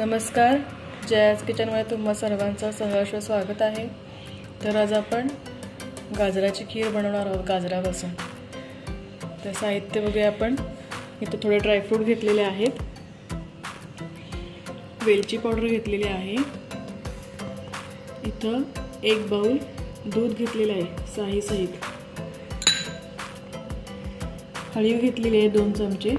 नमस्कार, जयाज किचनमध्ये तुम्हा सर्वांचं सहर्ष स्वागत आहे। तर आज आपण गाजराची खीर बनवणार आहोत गाजरापासून। तर साहित्य बघूया आपण। इथे थोडे ड्रायफ्रूट घेतलेले आहेत, वेलची पावडर घेतलेली आहे, इथं 1 बाउल दूध घेतलेले आहे साही सहित, हळद घेतलेली आहे 2 चमचे,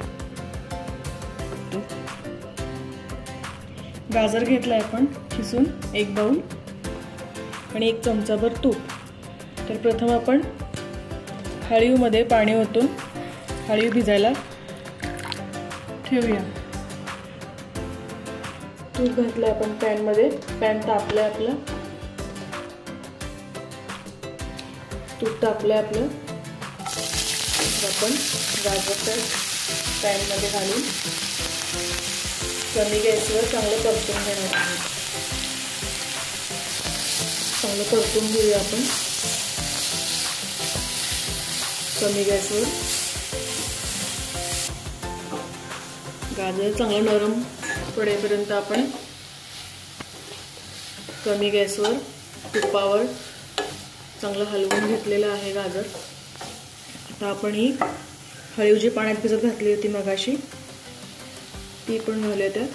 गाजर घेतला आपण खिसून 1 बाउल आणि 1 चमचाभर तूप। तर प्रथम आपण हळदीमध्ये पाणी ओतून हळद भिजायला ठेवूया। तूप घातलं आपण पॅन मध्ये, पॅन तापलं आपलं, तूप तापलं आपलं, आपण गाजर पॅन मध्ये घालून कमी गॅसवर चांगलं परतून घेणार आहोत। चांगलं परतून घेऊया आपण कमी गॅसवर। गाजर चांगलं नरम पडेपर्यंत आपण कमी गॅसवर तुपावर चांगलं हलवून घेतलेलं आहे गाजर। आता आपण ही हळद जी पाण्यात भिजत घातली होती मगाशी ती पण घालूया त्यात।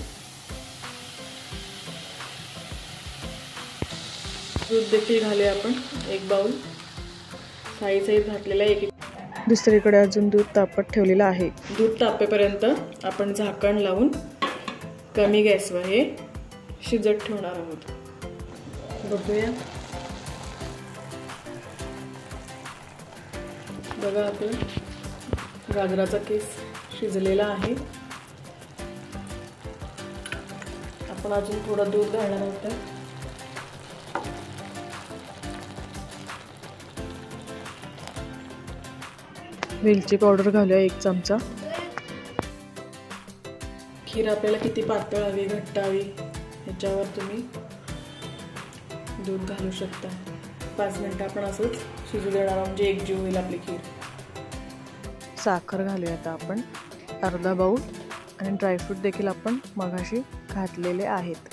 दूध देखील घालूया आपण 1 बाउल साई सहित घातलेला आहे। दुसरीकडे अजून दूध तापत ठेवलेलं आहे। दूध तापेपर्यंत आपण झाकण लावून कमी गॅसवर हे शिजत ठेवणार आहोत। बघूया, बघा आपलं गाजराचा किस शिजलेला आहे। आपण अजून थोडं दूध घालणार आहोत। वेलची पावडर घालूया 1 चमचा। खीर आपल्याला किती पातळ हवी घट्ट हवी ह्याच्यावर तुम्ही दूध घालू शकता। 5 मिनिटं आपण असंच शिजू देणार आहोत, म्हणजे एकजीव होईल आपली खीर। साखर घालूया आता आपण अर्धा बाउल, आणि ड्रायफ्रूट देखील आपण मगाशी घातलेले आहेत।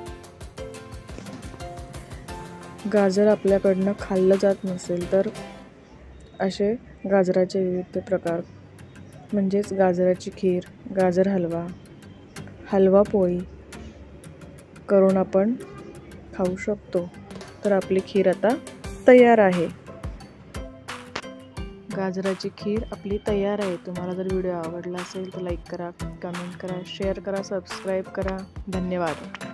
गाजर आपल्याकडनं खाल्लं जात नसेल तर असे गाजराचे विविध प्रकार, म्हणजेच गाजराची खीर, गाजर हलवा, हलवा पोळी करून आपण खाऊ शकतो। तर आपली खीर आता तयार आहे। गाजराची खीर आपली तयार आहे। तुम्हाला जर व्हिडिओ आवडला असेल तर लाईक करा, कमेंट करा, शेअर करा, सबस्क्राईब करा। धन्यवाद।